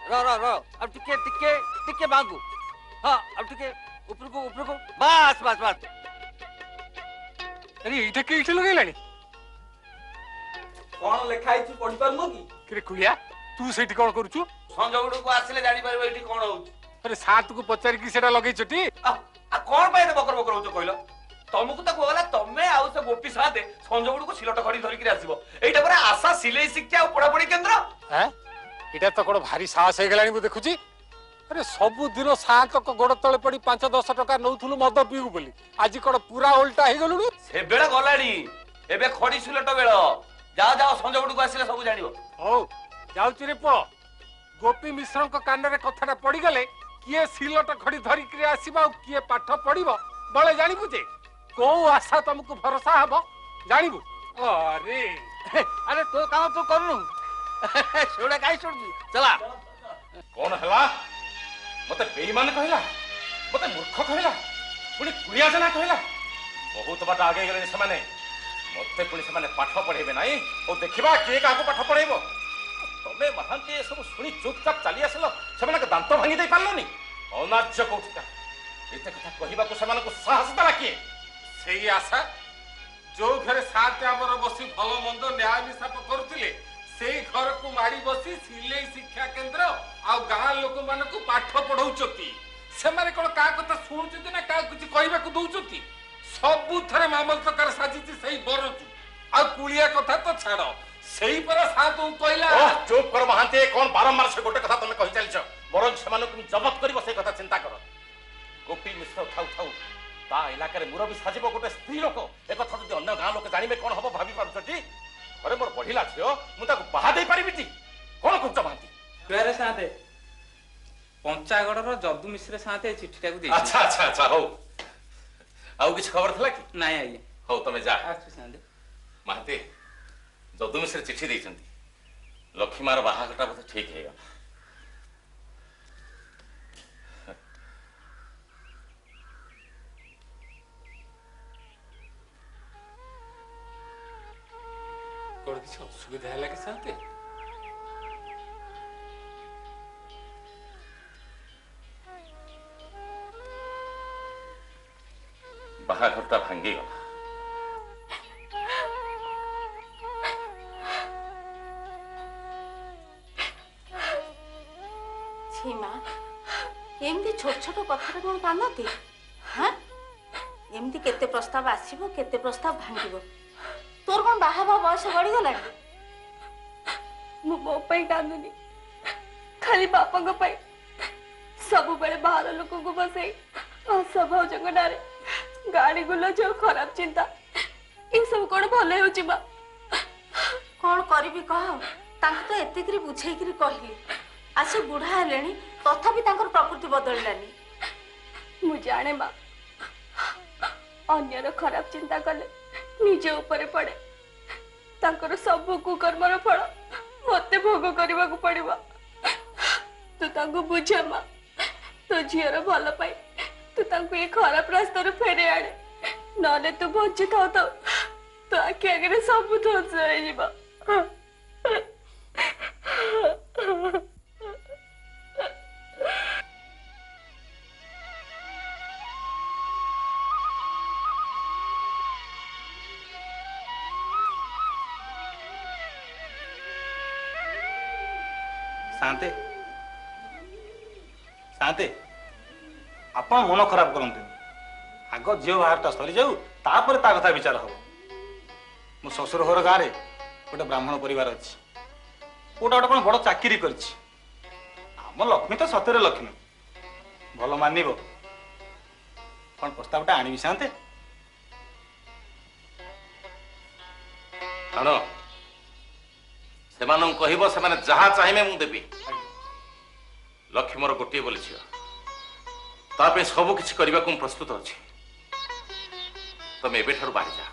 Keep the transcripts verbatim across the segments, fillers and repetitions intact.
रो रो रो अब टिके टिके टिके मांगू हाँ अब टिके ऊपर को ऊपर को बस बस बस अरे इटा के इटा लगे लानी कौन लिखा है तू पढ़ी पारमो की किरे कुलिया तू सेठी कोन करूछु संजोगुडू को आसिले जानि परबो एठी कोन होउ अरे सात को पचार की सेटा लगै छटी आ कोन पाए बकर बकर होतो कहलो तुमको तो कहला तमे आउ से गोपी साथे संजोगुडू को सिलट खड़ी धरि के आसीबो एटा पर आशा सिलाई शिक्षा और पढ़ा पढ़ी केंद्र हैं इटा तो कोन भारी साहस हे गेलानी मु देखुची अरे सबु दिन सात को गोड़ तळे पड़ी पाँच दस टका नउथुलु मद पीउ बोली आज कोन पूरा उल्टा हे गलुनी से बेला गलानी एबे खड़ी सिलट बेला जाओ जाओ संजोगुडू को आसिले सब जानिबो हो जाउ चिरे प गोपी मिश्र को कान रे कथाटा पड़ी गले किए सिलट खड़ी धरि के आसीबा किए पाठ पढ़िबो बळे जानिबु जे को आशा तुमको भरोसा हबो जानिबु अरे अरे तो काम तो करनु छोड़ा काई छोड़ू चला कौन हला मते बेईमान कहला मते मूर्ख कहला पुनी कुलिया जना कहला बहुत बात आगे गेले से माने मते पुनी से माने पाठ पढेबे नाही ओ देखिबा के काको पाठ पढेबो तमे महांती ए सब सुनी चुपचाप चली आसलो से माने दांत भांगी दे पारलोनी अनाज्य कोठिका एते कथा कहिबा को से माने को साहस दला के सेही आशा जो घरे साथ हमर बसी भलो मंद न्याय निशाप करथिले सेही घर को माड़ी बसी सिलाई शिक्षा केंद्र आ गां लोक मान को पाठ पढौचती से माने कोन का कथा सुनुचती ना का कुछ कहबा को दउचती सबु थरे मामल तो कर साजिती सही बरचु आ कुलिया कथा तो छाड़ो सही पर साथ कहला ओ चुप कर महांती कोन बारंबार से गोटे कथा तमे कहि चलछ बरन से माने तुम जब्त करबो से कथा चिंता कर गोपी मिश्र थाउ थाउ ता इलाका रे मुरबी साजिबो गोटे स्त्री लोक ए कथा जदि अन्य गां लोक जानिबे कोन हबो भाबी पारछटी अरे मोर बढ़िला छियो मु ताको बाहा दे पारिबि ती कोन कुछ महांती तुरे साथे पंचागड़ रो जदू मिश्र साथे चिट्ठीटा को दे अच्छा अच्छा अच्छा हो आउ किछ खबर थला कि नाही आइए हो तमे जा आछु साथे महांती जदू मिश्र चिट्ठी देइछंती लक्ष्मीमार बाहाघरटा बोध ठीक हेगा कोन किछ असुविधा हला कि साथे बाहाघरटा भांगी गला छीमा एमती छोट छोट कथा कौन कानती हाँ एमती केते प्रस्ताव आसीबो केते प्रस्ताव भांगिबो तोर कौन बाहाबा बयस गड़ी गला मु मो पई कांदुनी खाली बापा को पई सब बेले बाहर लोक को बसई आशा भौजंग डारे गाड़ी गुलो जो खराब चिंता ये सब कौन भले होची बा कौन करबी कह तांक तो एते करी बुझाई करी कहली आसे बुढ़ा हेलेनी तथापि तांकर प्रकृति बदललानी मु जाने बा अन्यर खराब चिंता कले निजे ऊपर पड़े तांकर सब कुकर्मर फल मते भोग करबा को पड़िबा तू तांको बुझे मा तो झियर भल पाई तू तांको ये खराब रास्ता रे फेरे आड़े नले तू बंची थाओ तो तो आखि आगे सब ध्वंस हो जिबा शांति शांति आप मन खराब करते आग झील बाहरटा सरी जाऊ तापर ता कथा विचार हम मो ससुर घर गाँव में गोटे ब्राह्मण परिवार अच्छी गोटे गोटे कौन बड़ चाकरी कर लक्ष्मी तो सतरे लक्ष्मी भल मान कौन प्रस्तावटा आनी शांति आण से कहब से जहाँ चाहिए मुझे देवी लक्ष्मी मोर गोटे बोली झील ताप सब किसी करने को प्रस्तुत अच्छी तुम एवं बाहरी जा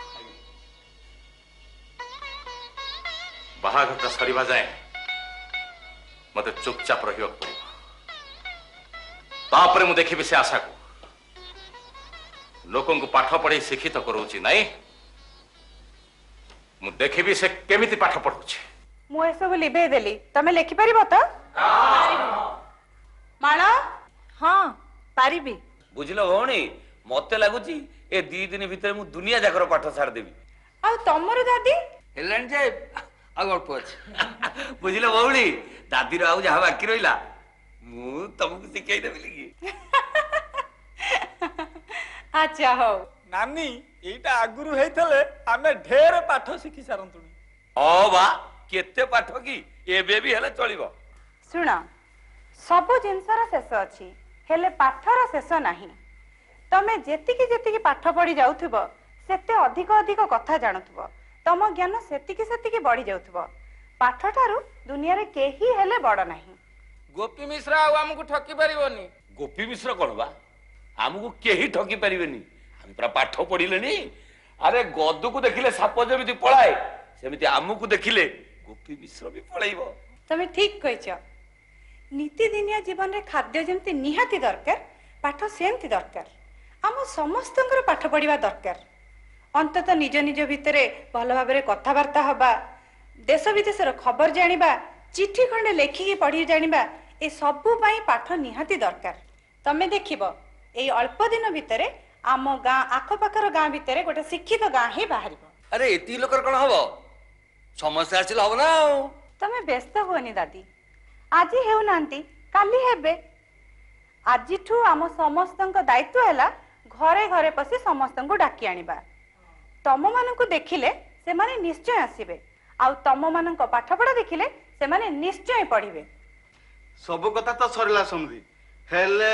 बाहाघरटा सरीवा जाए मत चुपचाप रहा पड़ो मुझे देखी से आशा को लोक पाठ पढ़े शिक्षित करोची नाई मु देखी से केमिति पाठ पढ़ुची मु ए सब लिभे देली तमे लेखि परिबो त ମାଳ ହଁ ପାରିବି। ବୁଝିଲ ଭଉଣୀ, ମତେ ଲାଗୁଛି ଏ ଦି ଦିନ ଭିତରେ ମୁଁ ଦୁନିଆ ଯାକର ପାଠ ଛାଡ଼ିଦେବି। ଆଉ ତମର ଦାଦି? ହେଲାଣି ଯେ ଆଉ ଅଳ୍ପ ଅଛି। ବୁଝିଲ ଭଉଣୀ, ଦାଦିର ଆଉ ଯାହା ବାକି ରହିଲା ମୁଁ ତମକୁ ଶିଖେଇ ଦେବି କି? ଆଚ୍ଛା ହଉ। ନାନୀ ଏଇଟା ଆଗରୁ ହେଇଥିଲେ ଆମେ ଢେର ପାଠ ଶିଖି ସାରନ୍ତୁଣି। ହଁ ବା, କେତେ ପାଠ କି ଏବେ ବି ହେଲେ ଚଳିବ। ଶୁଣ, ସବୁ ଜିନିଷର ଶେଷ ଅଛି, ହେଲେ ପାଠର ଶେଷ ନାହିଁ। ତମେ ଯେତିକି ଯେତିକି ପାଠ ପଢି ଯାଉଥିବ ସେତେ ଅଧିକ ଅଧିକ କଥା ଜାଣୁଥିବ, ତମ ଜ୍ଞାନ ସେତିକି ସେତିକି ବଢି ଯାଉଥିବ। ପାଠ ଠାରୁ ଦୁନିଆରେ କେହି ହେଲେ ବଡ ନାହିଁ। ଗୋପୀ ମିଶ୍ର ଆଉ ଆମକୁ ଠକି ପାରିବନି। ଗୋପୀ ମିଶ୍ର କଣ ବା, ଆମକୁ କେହି ଠକି ପାରିବେନି। ଆମେ ପୁରା ପାଠ ପଢିଲେଣି। ଆରେ ଗଦକୁ ଦେଖିଲେ ସାପ ଯେମିତି ପଳାଏ, ସେମିତି ଆମକୁ ଦେଖିଲେ ଗୋପୀ ମିଶ୍ର ବି ପଳେଇବ। ତମେ ଠିକ କହିଛ। ନୀତିଦିନିଆ ଜୀବନରେ ଖାଦ୍ୟ ଯେମିତି ନିହାତି ଦରକାର, ପାଠ ସେମିତି ଦରକାର। ଆମ ସମସ୍ତଙ୍କର ପାଠ ପଢିବା ଦରକାର। ଅନ୍ତତଃ ନିଜ ନିଜ ଭିତରେ ଭଲ ଭାବରେ କଥାବାର୍ତ୍ତା ହବା, ଦେଶ ବିଦେଶର ଖବର ଜାଣିବା, ଚିଠି ଖଣ୍ଡେ ଲେଖିକି ପଢି ଜାଣିବା, ଏ ସବୁ ପାଇଁ ପାଠ ନିହାତି ଦରକାର। ତମେ ଦେଖିବ ଏଇ ଅଳ୍ପ ଦିନ ଭିତରେ ଆମ ଗାଁ ଆଖପାଖର ଗାଁ ଭିତରେ ଗୋଟେ ଶିକ୍ଷିତ ଗାଁ ହିଁ ବାହାରିବ। ଆରେ ଏତିକି ଲୋକର କଣ ହବ, ସମସ୍ତେ ଆସିଲେ ହବ ନା ଆଉ। ତମେ ବ୍ୟସ୍ତ ହୁଅନି ଦାଦି, ଆଜି ହେଉନାହାନ୍ତି କାଲି ହେବେ। ଆଜିଠୁ ଆମ ସମସ୍ତଙ୍କ ଦାୟିତ୍ୱ ହେଲା ଘରେ ଘରେ ପଶି ସମସ୍ତଙ୍କୁ ଡାକି ଆଣିବା। ତମ ମାନଙ୍କୁ ଦେଖିଲେ ସେମାନେ ନିଶ୍ଚୟ ଆସିବେ, ଆଉ ତମ ମାନଙ୍କ ପାଠପଢା ଦେଖିଲେ ସେମାନେ ନିଶ୍ଚୟ ପଢିବେ। ସବୁ କଥା ତ ସରିଲା ସମଧି, ହେଲେ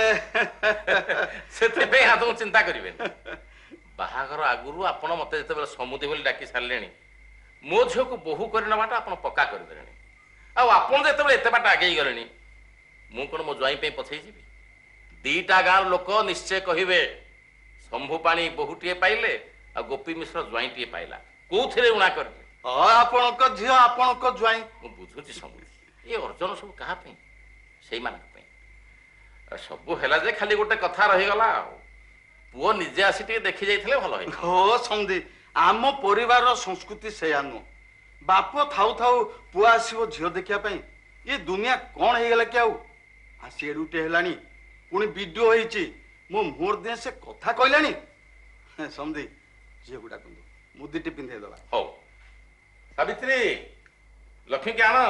ସେଥିପାଇଁ ଆପଣ ଚିନ୍ତା କରିବେନି। ବାହାଘର ଆଗରୁ ଆପଣ ମତେ ଯେତେବେଳେ ସମୁଦି ବୋଲି ଡାକି ସାରିଲେଣି, ମୋ ଝିଅକୁ ବୋହୂ କରି ନେବାଟା ଆପଣ ପକ୍କା କରିଦେଲେଣି। ଆଉ ଆପଣ ଯେତେବେଳେ ଏତେ ବାଟ ଆଗେଇ ଗଲେଣି, ମୁଁ କଣ ମୋ ଜ୍ୱାଇଁ ପାଇଁ ପଛେଇ ଯିବି? ଦିଟା ଗାଁର ଲୋକ ନିଶ୍ଚୟ କହିବେ ଶମ୍ଭୁ ପାଣି ବୋହୂଟିଏ ପାଇଲେ ଆଉ ଗୋପୀ ମିଶ୍ର ଜ୍ୱାଇଁଟିଏ ପାଇଲା, କୋଉଥିରେ ଉଣା କରିବେ? ହଁ ଆପଣଙ୍କ ଝିଅ ଆପଣଙ୍କ ଜ୍ୱାଇଁ। ମୁଁ ବୁଝୁଛି ସମୁଦି, ଏ ଅର୍ଜନ ସବୁ କାହା ପାଇଁ? ସେଇମାନଙ୍କ ପାଇଁ। ସବୁ ହେଲା ଯେ ଖାଲି ଗୋଟେ କଥା ରହିଗଲା, ଆଉ ପୁଅ ନିଜେ ଆସି ଟିକେ ଦେଖି ଯାଇଥିଲେ ଭଲ ହେଇଥାନ୍ତା। ହଁ ସମଧି, ଆମ ପରିବାରର ସଂସ୍କୃତି ସେଇଆ ନୁହଁ। ବାପ ଥାଉ ଥାଉ ପୁଅ ଆସିବ ଝିଅ ଦେଖିବା ପାଇଁ। ଏ ଦୁନିଆ କଣ ହେଇଗଲା କି ଆଉ? ଆସି ଏଡୁଟେ ହେଲାଣି, ପୁଣି ଭିଡିଓ ହେଇଛି, ମୋ ମୁହଁର ଦେହ ସେ କଥା କହିଲାଣି। ସମଧି ଝିଅକୁ ଡାକନ୍ତୁ, ମୁଦିଟି ପିନ୍ଧେଇ ଦେବା। ହଉ ସାବିତ୍ରୀ, ଲକ୍ଷ୍ମୀକି ଆଣ।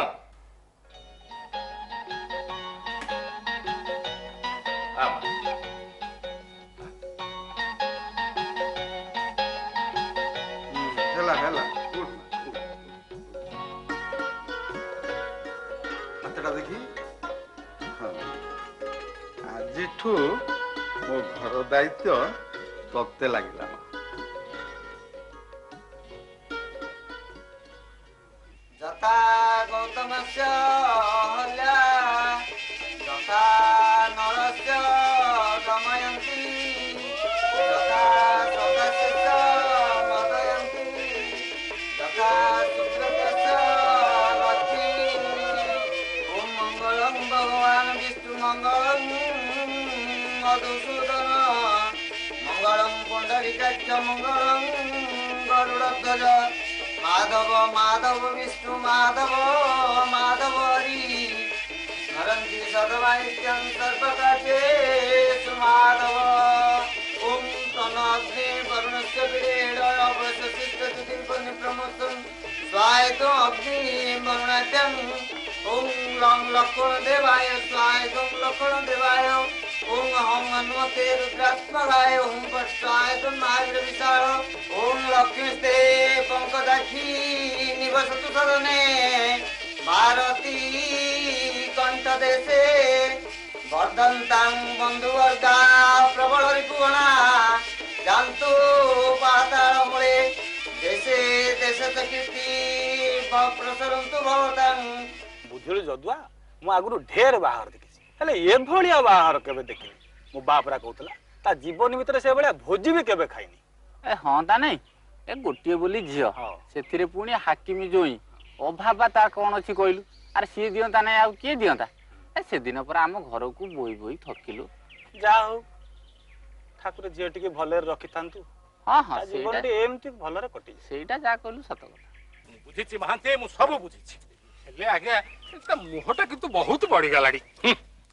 ଆ ମା। ହେଲା ହେଲା, ହାତଟା ଦେଖି। ହଁ, ଆଜିଠୁ ମୋ ଘର ଦାୟିତ୍ୱ ତତେ ଲାଗିଲା। ମା ଯଥା ଗୌତମସ୍ୟ ହଲ୍ୟା ଯଥା ନରସ୍ୟ ଦମୟନ୍ତି ଯଥା ସଦାଶିଷ ମଦୟନ୍ତି ଯଥା ସୁବ୍ରତସ୍ୟ ଲକ୍ଷ୍ମୀ। ଓಂ ମଙ୍ଗଳଂ ଭଗବାନ ବିଷ୍ଣୁ ମଙ୍ଗଳଂ ମଧୁସୂଦନ ମଙ୍ଗଳଂ ପୁଣ୍ଡରୀକାକ୍ଷ ମଙ୍ଗଳଂ ଗରୁଡ଼ଧ୍ୱଜ। माधव माधव विष्णु माधव माधव हरि स्मरन्ति सदा नित्यं सर्वकार्येषु माधव। ओम तन्नाग्ने वरुणस्य विरेण अवशिष्टतिथिप्रमुखं स्वायतो अग्नि वरुणाभ्यं। ओम लं लक्ष्मण देवाय स्वायतं लक्ष्मण देवाय। ओम हं हनुमते रुद्रात्मकाय। ओम पश्चायतं महावीर विशाल। ओम लक्ष्मीस्ते पंकदाक्षी निवसतु सदने भारती कंठ देशे वर्धन्तां बन्धुवर्गा प्रबल रिपुगणा जान्तु पाताल मूले देशे देशे कीर्ति प्रसरन्तु भवतां। ବୁଝିଲୁ ଯଦୁଆ, ମୁଁ ଆଗରୁ ଢେର ବାହାଘର ଦେଖିଛି, ହେଲେ ଏଭଳିଆ ବାହାଘର କେବେ ଦେଖିନି। ମୋ ବାପରା କହୁଥିଲା ତା ଜୀବନ ଭିତରେ ସେଭଳିଆ ଭୋଜି ବି କେବେ ଖାଇନି। ଏ ହଁ ତା ନାଇଁ, ଏ ଗୋଟିଏ ବୋଲି ଝିଅ, ସେଥିରେ ପୁଣି ହାକିମି ଜୋଇଁ, ଅଭାବ ତାର କଣ ଅଛି କହିଲୁ? ଆରେ ସିଏ ଦିଅନ୍ତା ନାଇଁ ଆଉ କିଏ ଦିଅନ୍ତା? ଏ ସେଦିନ ପରେ ଆମ ଘରକୁ ବୋଇ ବୋଇ ଥକିଲୁ। ଯାହା ହଉ ଠାକୁର ଝିଅ ଟିକେ ଭଲରେ ରଖିଥାନ୍ତୁ। ହଁ ହଁ, ଜୀବନଟି ଏମିତି ଭଲରେ କଟି। ସେଇଟା ଯାହା କହିଲୁ ସତ କଥା। ମୁଁ ବୁଝିଛି ମହାନ୍ତି, ମୁଁ ସବୁ ବୁଝିଛି, ହେଲେ ଆଜ୍ଞା ତା ମୁହଁଟା କିନ୍ତୁ ବହୁତ ବଢିଗଲାଣି।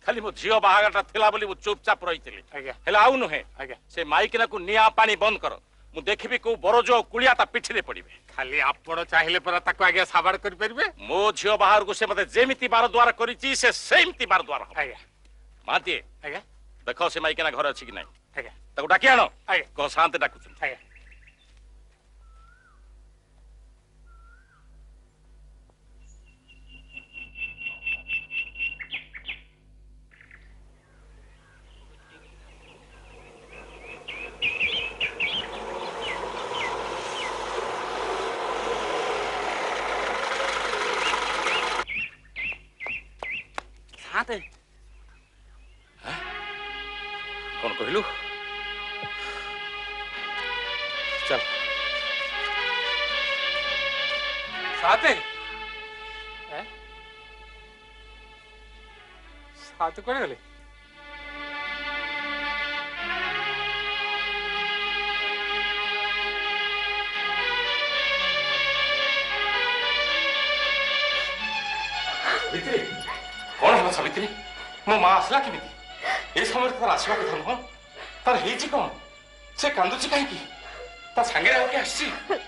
खाली मो झील बाहागरटा थिला बोली मु चुपचाप रही आज्ञा हेला आउ नुहे आज्ञा से माइकिना को निया पानी बंद कर मु देखिबी को बरजो कुलिया ता पिठी रे पड़िबे खाली आपण चाहिले पर ताको आगे साबाड़ कर परबे मो झील बाहर को से मते जेमिति बार द्वार करिची से सेमति बार द्वार आज्ञा माती आज्ञा देखो से माइकिना घर अछि कि नै आज्ञा ताको डाकी आनो आज्ञा को शांत डाकु आज्ञा कौन कहलु चल साथे साथ कोने गले सावित्री कौन है सावित्री मो माँ आसला केमिति ए समय तार आसवा कथा नुह तार हेची कौन से कांदुची कहीं ता सांगे आके आसी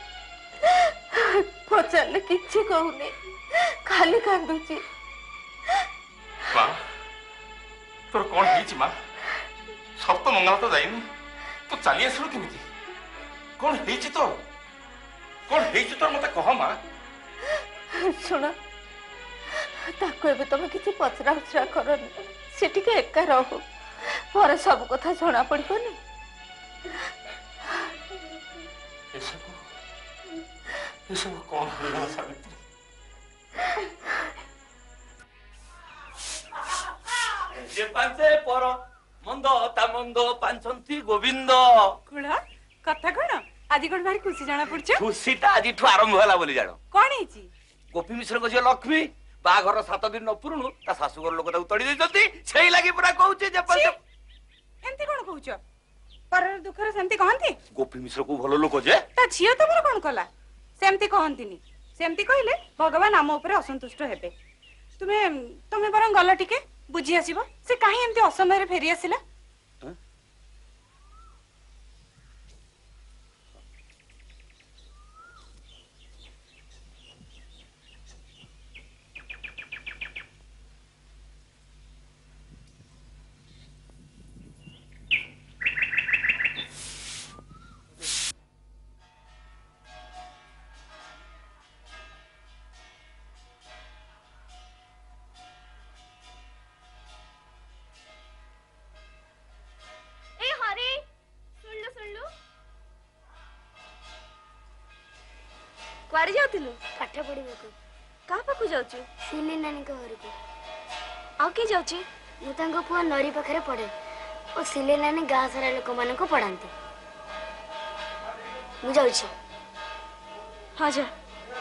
पचारले किछि कहूनी खाली कांदुची माँ तोर कौन हेची माँ सब तो मंगल तो जाइनी तू चली आसलु केमिति कौन हेची तो कौन हेची तोर मते कह माँ सुन ताको एबे तमे किछि पचरा उचरा करनी से टिके एका रहू पर सब कथा जଣା पड़बनी ये सब कौन है सावित्री जे पांचे पर मंद ता मंद पांचंती गोविंद कुला कथा कोन आजि कोन भारी खुशी जाना पड़छ खुशीटा आजि ठु आरंभ होला बोली जानो कोन हेची गोपी मिश्र को जे लक्ष्मी बाघर सात दिन न पुरुणु ता शाशुगर लोक ताऊ तड़ी देजंती सेही लागि पूरा कहूचे जे पांचे एंती कोन कहूछ पर दुखर सेमती कहंती गोपी मिश्र को भलो लोक जे ता झियो तमर कोन कला सेमती कहंतीनी सेमती कहिले भगवान आम ऊपर असंतुष्ट हेबे तुमे तुमे बरं गल टिके बुझी आसीबो से काहे एमती असमय रे फेरी आसिला कुआड़े जाउतिलु पाठ पढ़ा का पाखु जाउछु सिली नानी घर को आ के जाउछि मु पुआ नरी पाखे पढ़े और सिले नानी गाँ सारा लोक मान पढ़ाती मु जाउछि हाँ जा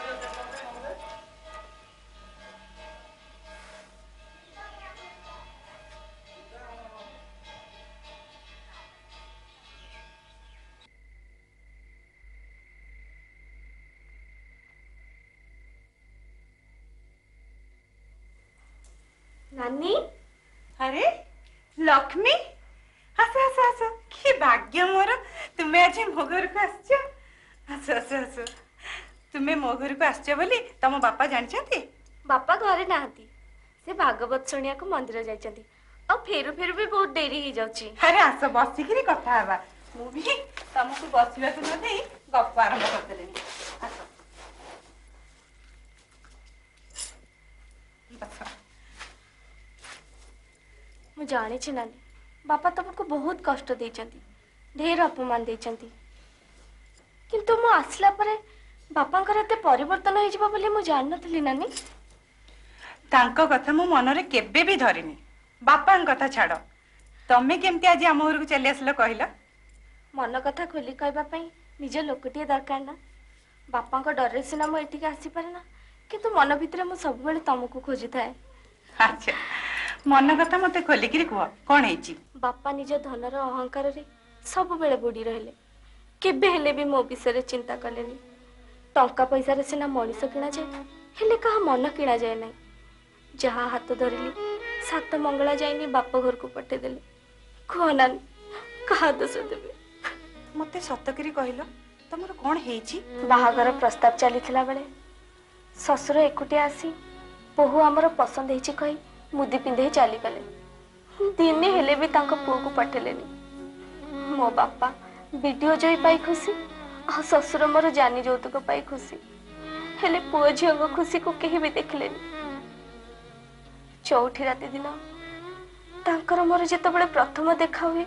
नानी अरे लक्ष्मी हस हस हस कि भाग्य मोर तुम्हें आज मो घर को आसछ हस हस हस तुम्हें मो घर को आसछ बोली तम बापा जानछंती बापा घरे नाहंती से भागवत सुनिया को मंदिर जाइछंती आ फेरु फेरु भी बहुत देरी ही जाउची अरे आस बसिकिरी कथा हवा मु भी तुमको बसिबा को न देई गप आरंभ कर देलेनी आस बस मु जाने छी नानी बापा तुमको बहुत कष्ट देइछंती ढेर अपमान देइछंती किंतु मु आसला परे बापांकर एते परिवर्तन होई जिवो बोली मु जान नथली नानी तांको कथा मु मन रे केबे भी धरिनी बापान कथा छाड़ तमे केमती आज आम घर को चली आसलो कहला मन कथा खोली कहबा पई निज लोकटिए दरकार ना बापांको डर रे सिना मु एठी आसी पारे ना किंतु मन भितरे मु सब बेले तुमको खोजी थाए अच्छा मन कथा मते खोलिकिरी कह कौन है बापा निज धनर अहंकार रे सब बेले बुड़ी रहले केबे हेले भी मो विषय चिंता कलेनी टंका पैसा रे सिना मनीष किना जाए हेले कहा मन किना जाए ना जहाँ हाथ धरली सात मंगला जाइनी बाप घर को पठेदेले कह नानी कहा दोष देवे मते सतकरी कहलो तमर कोन हेची बाहागर प्रस्ताव चलीथिला बेले ससुर एकुटिया आसी बहु आमर पसंद हेची कही मुदी पिंधे चली गले दिने हेले भी तांको पुओ को पठेलेनी मो बापा वीडियो जोई पाई खुशी आ ससुर मोर जानी जौतुक पाई खुशी हेले पुओ झियो को खुशी को केही भी देखलेनी चौठी राति दिन तांकर मोर जेतबेले प्रथम देखा हुए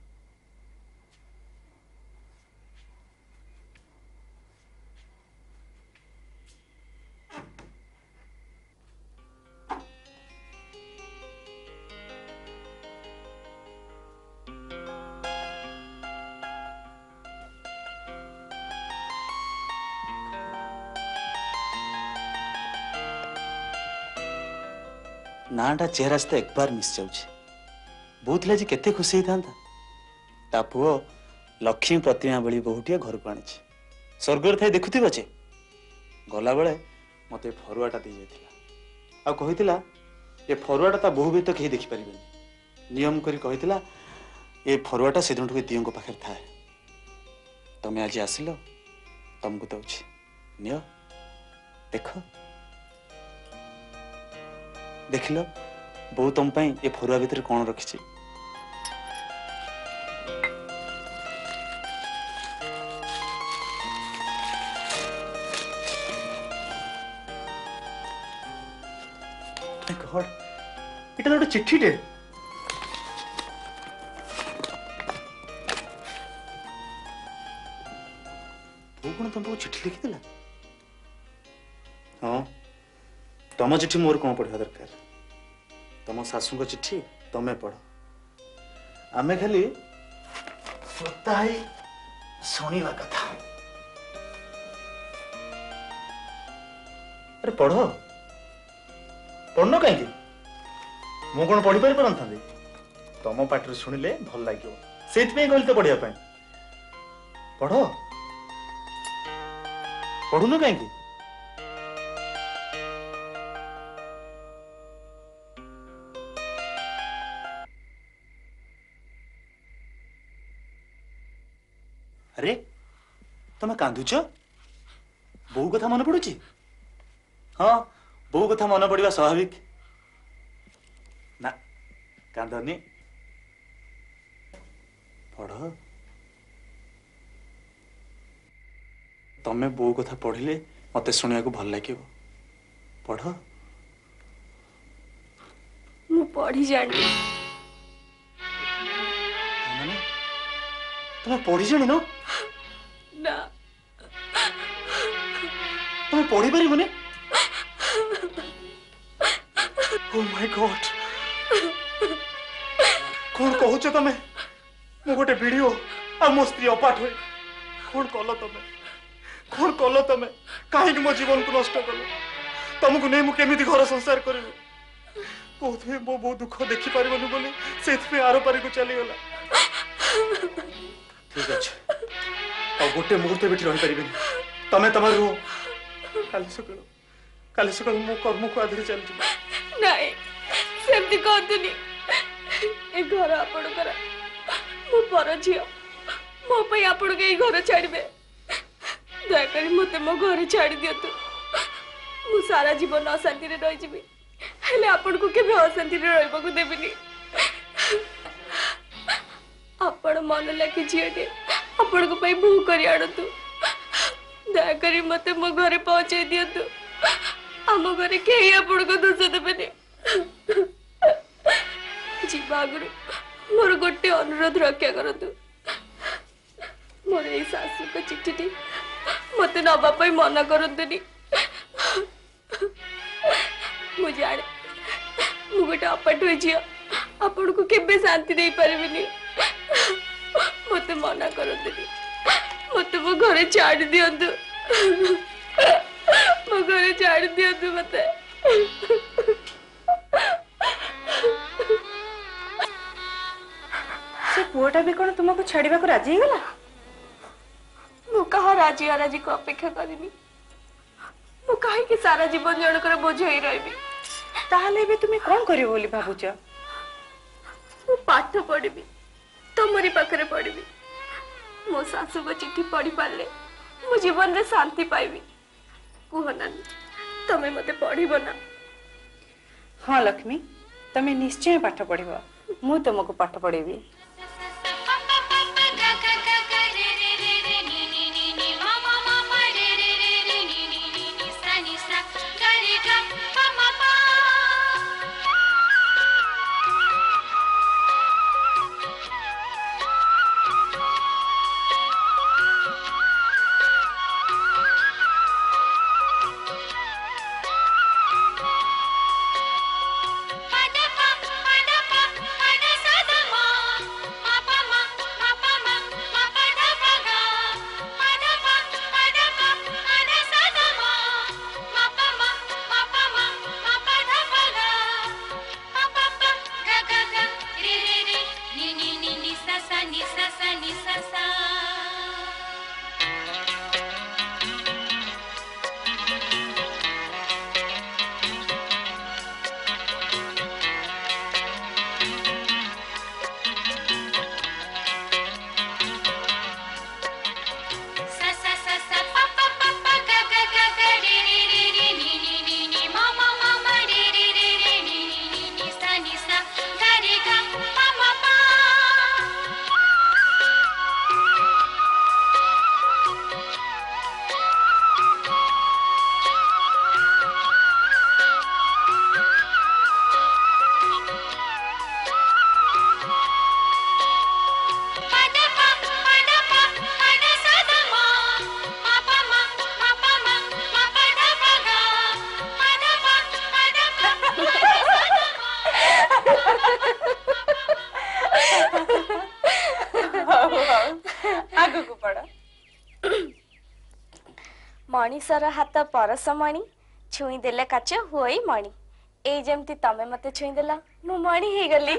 नाटा चेहरा से एक बार मिस जाऊे बहुत लगे केते खुशी होता ता पुओ लक्ष्मी प्रतिमा भली बहुटिया घर को आनी स्वर्ग थे देखुव चे गला बेले मत फरुआटा दी जाता आईला ये फरुआटा ता बहु भी तो कहीं देखिपर नियम करी कही ये फरुआटा से दिन दियों पाखे थाए तुम्हें आज आसिल तुमको दौची नियो देख देख लो बो तुम ये फरुआ भितर कौन रखी इटा गोटे चिट्ठी टे कौन तुमको चिट्ठी लिखी हाँ तुम चिट्ठी मोर कौन पढ़ा दरकार तुम सासू को चिट्ठी तुम्हें पढ़ आमे खाली श्रोता ही शुणा कथा अरे पढ़ पढ़न कहीं मु कौन पढ़ी पारि पारता तुम पाटर शुणिले भल लगे से कहली तो पढ़िया पढ़ पढ़ुन कहीं अरे तुम कांदुच बो कथा मन पड़ुची हाँ बो कथा मन पड़ा स्वाभाविक ना कांदनी पढ़ तमें बो कथा पढ़िले मते शुणिया को भल लगे पढ़ मु पढ़ी जानी तुम्हें पढ़ी जानी न ना तुम्हें पढ़ी पारिबने ओ माय गॉड कौन कहूच तमें मु गोटे वीडियो आ मो स्त्री अपाठ हुए कौन कल तमें कौन कल तमें कहीं मो जीवन को नष्ट कल तुमको नहीं मु केमिति घर संसार करी बहुत मो बहुत दुख देखी पारिबनी बोली से आर पारी को चली गला ठीक अच्छे और गोटे मुहूर्त भी रही पारे तमें तम रुह काली सकाल काली सकाल मो कर्म को आधे चल नहीं सेमती कहतुनी ए घर आपणकर मो पर झियो मो पई आपण के घर छाड़बे दयाकर मते मो घर छाड़ी दियतु मु सारा जीवन अशांति रे रही जीवी हेले आपण को केबे अशांति रे रहबा को देबिनी आपण मन लगे झीटे आपण को पई बहु करी आड़तु दयाकर मते मो घरे पहुंचे दियतु आम घरे कहीं आपण को दोष देबेनी जीवा आगु मोर गोटे अनुरोध रक्षा करतु मोर ए सासू को चिट्ठी मते नबा पई मना करतुनी मु जाने मु गोटे अपाट हो झियो आपण को केबे शांति दे पारिबिनी मते मना करतुनी मते मो घरे छाड़ दियंतु मो घरे छाड़ दियंतु मते से पुओटा भी कौन तुमको छाड़वा को राजी गला मु कहा राजी अराजी को अपेक्षा करिनी मु कहीं कि सारा जीवन जनकर बोझ ही रही ताहले बे तुम कौन करियो बोली भाबुच? मु पाठ पढ़ी तमरी पाखरे पढ़ी मो सासु को चिट्ठी पढ़ी पारे मो जीवन रे शांति पाइबी। कुह नानी तमे मते पढ़िबो ना? हाँ लक्ष्मी, तमे निश्चय पाठ पढ़िबो, मु तुमको पाठ पढ़ेबी। मणिषर हाथ परस मणि छुई देले काच हुई मणि ए जेमती तमे मते छुई देला मु मणि हे गली।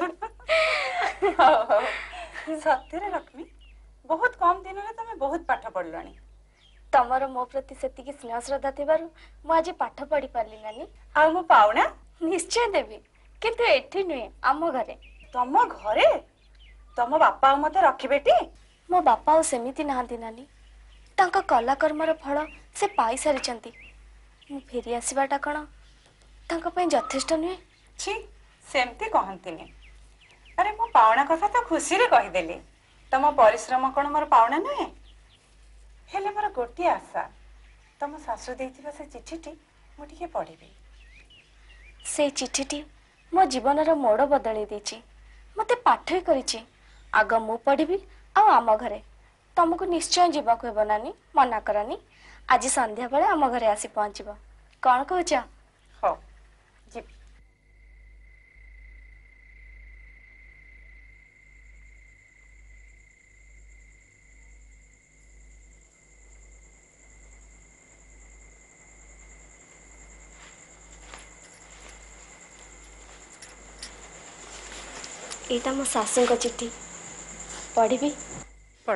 सत्यरे लक्ष्मी, बहुत कम दिन रे तमे बहुत पाठ पढ़लानी। तमरो मो प्रति सेति की स्नेह श्रद्धा थिबारु मु आज पाठ पढ़ी पारली नानी। आ मु पाउना निश्चय देबी, किंतु एठी नुए आम घरे। तम घरे? तम बापा मते रखी बेटी? मो बापा सेमिति नाहंती नानी, तांका कला कर्मर फल से पाई सारिचंती। मु फेरी आसीबाटा कण तांका पई यथेष्ट नुए? छी, सेमती कहंतीनी। अरे मो पावना कथा तो खुशी रे कहि देली। तम परिश्रम कोन मोर पावना नुए? हेले मोर गोटी आशा, तम सासु देइथिबा से चिठीटी मु टिके पढिबी। से चिठीटी मो जीवनर मोड़ बदली देछि, मते पाठई करिछि। आग मु पढिबी आ आम घरे तुमको निश्चय जीवा को हेबो नानी, मना करनी। आज संध्या बेले आम घरे आसी पहुंचबो, कौन कहूछ? हो जी। एटा मो सासू को चिट्ठी पढ़ी पढ़।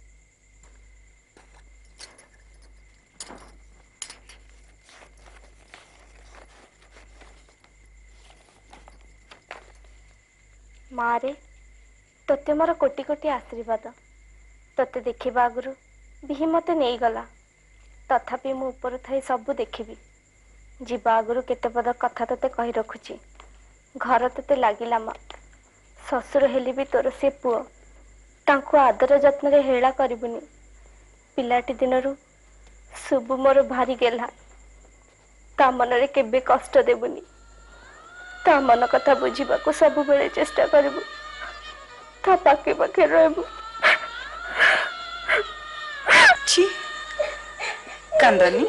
मारे तोते मोर कोटि कोटि आशीर्वाद। तोते देखा आगु बिही मत नहीं गला, तथापि मु ऊपर थाई सब देखी। जीवा आगु केते पद कथा तोते कही रखुची। घर तोते लगिला मा, ससुर हेली भी तोर से पुओ, तांको आदर जत्न रे हेला करिबुनी। पिलाटी दिनरु सुबु मोर भारी गेला, ता मनरे केबे कष्ट देबुनी। ता मन कथा बुझीबाकू सब बेले चेष्टा करिबु, ता पाके पाके रहबु। छी कांदनी,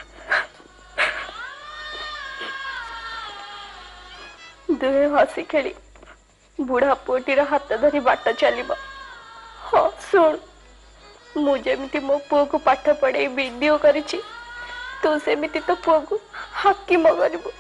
दुहे हसी खेली बुढ़ा पुटीर हाथ धरी बाट चलिबो। हाँ सुन, मु जेमिति मो पुओ को पाठ पढ़े वीडियो करिछि, तू सेमिति तो पुओ को हाकिम करिबु।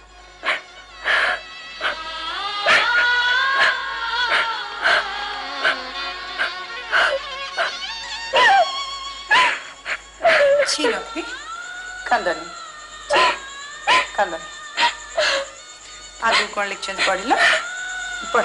छी लक्ष्मी, कांदनी कांदनी। कौन लिखते पढ़िल पढ़।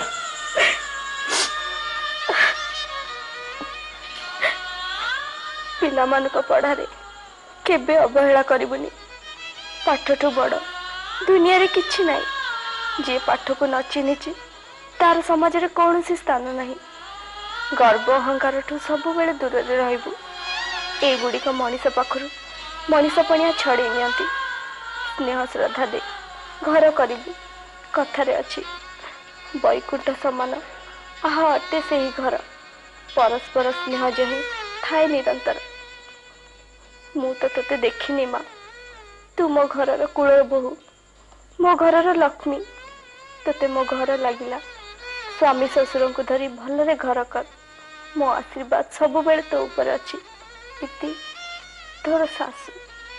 पिला मानक पढ़ारे केबे अवहेला करिबुनी। पाठ ठू बड़ दुनिया रे किछि नाही। जे पाठ को न चिन्हिछि तार समाज रे कौन सी स्थान नहीं। गर्व अहंकार ठू सब बेले दूर रे रहइबु। ए गुडी को मनीष पाखरु मनीष पणिया छड़े नियंती। स्नेह श्रद्धा दे घर करिबु। कथारे अछि बैकुंठ समान आह अटे से ही घर। परस्पर स्नेह जहे थाए निरंतर। मु तो तते देखिनी माँ। तू मो घर कूल बोहू मो घर लक्ष्मी। तते मो घर लगिला स्वामी ससुर को धरी भलरे घर कर। मो आशीर्वाद सब बेले तो ऊपर अच्छी। इति तोर सासू।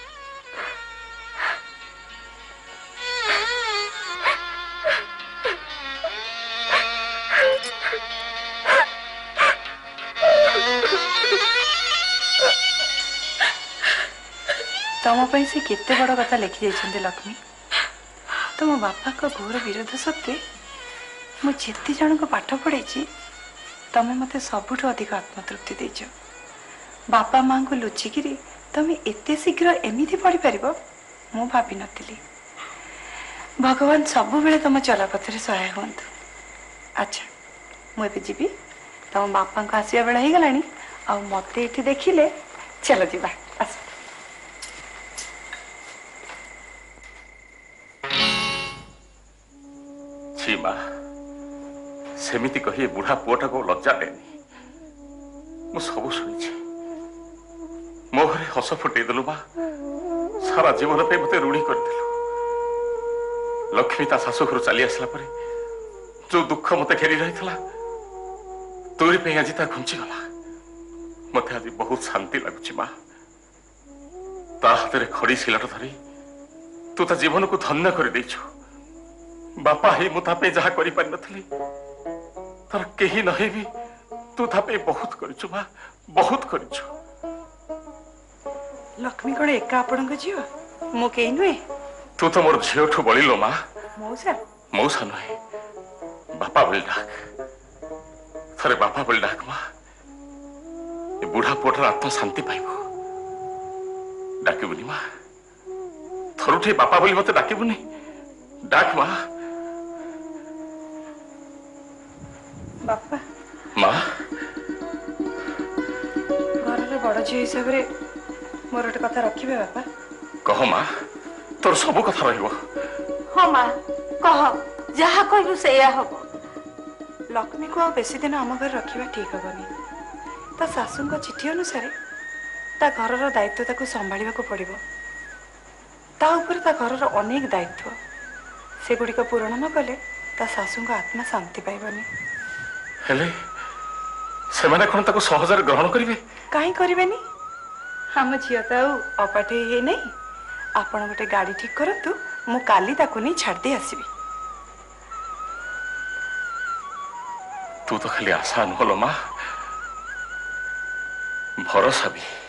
तम से केते बड़ कथा लिखि जाइछन्ते लक्ष्मी। तुम बापा को घोर विरोध सत्वे मुझे जन को पाठ पढ़े तमें मते सबुठ अधिक आत्मतृप्ति देछ। बापा माँ को लुचिकी तमें एते शीघ्र एमती पढ़ी पार मु भावी नी। भगवान सबु बेले तुम चलापथरे सहाय हूँ। अच्छा मुझे जीवी तुम बापा को आसवा बेला हो गलानी। आ मते ये देखिले चलो जीवा आस। माँ सेमिति कही बुढ़ा पुआटा को लज्जा देनी। मु सब शुणी मो घरे हस फुटे देलु माँ। सारा जीवन पे मते ऋणी कर देलु। लक्ष्मी ता शाशु घर चली आसला परे जो दुख मते घेरी रही थला तोरी पे आज ता घुंची गला। मते आज बहुत शांति लगुची माँ। ता हाथ रे खड़ी सिलट धरी तू ता जीवन को धन्य कर देछु। बापा ही मु तापे जहा करि पारि नथली तर केही नहीं भी तू तापे बहुत करिछु माँ बहुत करिछु। लक्ष्मी कौन एका आपण झील मु कहीं नुहे। तू तो मोर झील ठू बलिलो माँ। मौसा मौसा नुहे बापा बोली डाक। थरे बापा बोली डाक माँ। ये बुढ़ा पुअटार आत्मा शांति पाइबो। डाकिबुनी माँ। थरुठे बापा बोली मते डाकिबुनी। डाक माँ। बापा माँ घर बड़ झी हिसाब से मोर गोटे कथा रखिबे बापा। कह माँ तोर सब कथा रहिबो। हाँ माँ कह जहा कहबू सेया हम। लक्ष्मी को बेसी दिन आम घर रखा ठीक हेनी। ता शाशु चिठी अनुसार ता घर दायित्व ताको संभाळिबा को पड़िबो। ता ऊपर ता घर अनेक दायित्व से गुड़िक पूरण न कले ता शाशु आत्मा शांति पाइबनी। हेले से माने कोन ताको सहजरे ग्रहण करिवे। काहे करिवेनी। हम झियो तो अपाठे हे नहीं। आपण गोटे गाड़ी ठीक करतु मु काली ताको नहीं छाड़ दे आसीबी। तू तो खाली आशा नुहलो माँ भरोसा भी।